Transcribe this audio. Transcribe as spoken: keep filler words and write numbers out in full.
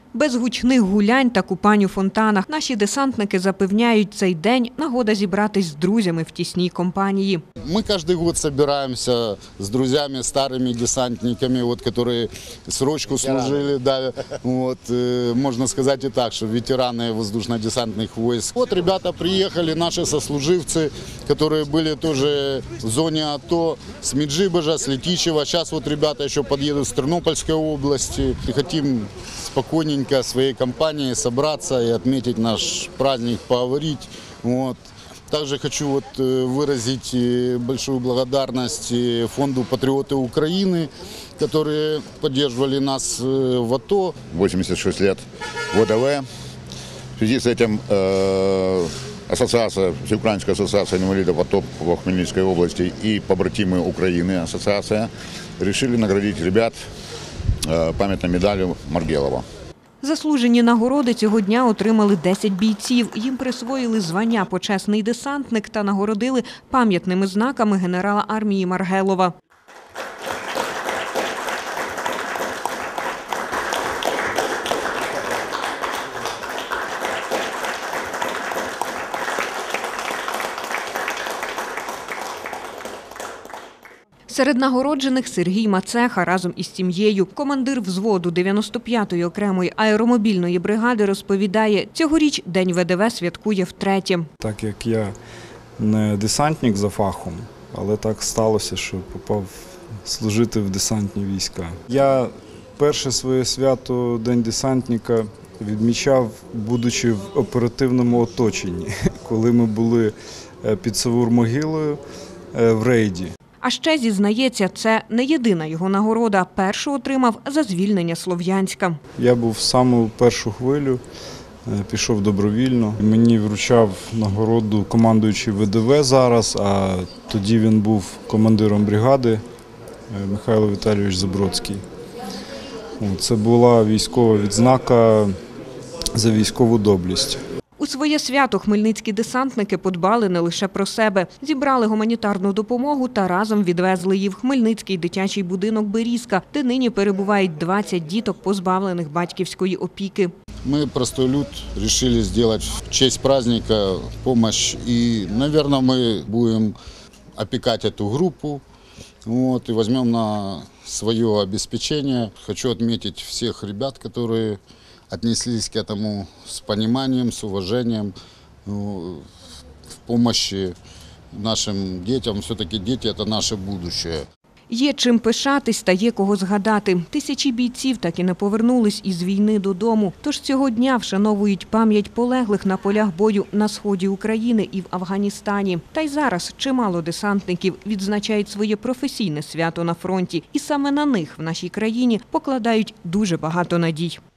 Без гучних гулянь та купань у фонтанах наші десантники запевняють, цей день – нагода зібратись з друзями в тісній компанії. Мы каждый год собираемся с друзьями, старыми десантниками, вот, которые срочку служили, да, вот, э, можно сказать и так, что ветераны воздушно-десантных войск. Вот ребята приехали, наши сослуживцы, которые были тоже в зоне АТО, с Меджибожа, с Летичева. Сейчас вот ребята еще подъедут с Тернопольской области. И хотим спокойненько своей компанией собраться и отметить наш праздник, поговорить. Вот. Также хочу вот выразить большую благодарность фонду «Патриоты Украины», которые поддерживали нас в АТО. восемьдесят шесть лет ВДВ. В связи с этим э, ассоциация, Всеукраинская ассоциация инвалидов АТО в Хмельницкой области и побратимы Украины ассоциация решили наградить ребят э, памятной медалью Маргелова. Заслужені нагороди цього дня отримали десять бійців. Їм присвоїли звання «Почесний десантник» та нагородили пам'ятними знаками генерала армії Маргелова. Серед нагороджених Сергій Мацеха разом із сім'єю. Командир взводу дев'яносто п'ятої окремої аеромобільної бригади розповідає, цьогоріч День ВДВ святкує втретє. Так як я не десантник за фахом, але так сталося, що попав служити в десантні війська. Я перше своє свято День десантника відмічав, будучи в оперативному оточенні, коли ми були під Савур-Могилою в рейді. А ще, зізнається, це не єдина його нагорода. Першу отримав за звільнення Слов'янська. Я був в саму першу хвилю, пішов добровільно. Мені вручав нагороду командуючий ВДВ зараз, а тоді він був командиром бригади Михайло Віталійович Забродський. Це була військова відзнака за військову доблесть. У своє свято хмельницькі десантники подбали не лише про себе. Зібрали гуманітарну допомогу та разом відвезли її в Хмельницький дитячий будинок «Берізка», де нині перебувають двадцять діток, позбавлених батьківської опіки. Мы, простой люд, решили сделать в честь праздника помощь. И, наверное, мы будем опекать эту группу. Вот, и возьмем на свое обеспечение. Хочу отметить всех ребят, которые отнеслись к этому с пониманием, с уважением, в помощи нашим детям. Все-таки дети – это наше будущее. Є чим пишатись та є кого згадати. Тисячі бійців так і не повернулись із війни додому. Тож цього дня вшановують пам'ять полеглих на полях бою на сході України і в Афганістані. Та й зараз чимало десантників відзначають своє професійне свято на фронті. І саме на них в нашій країні покладають дуже багато надій.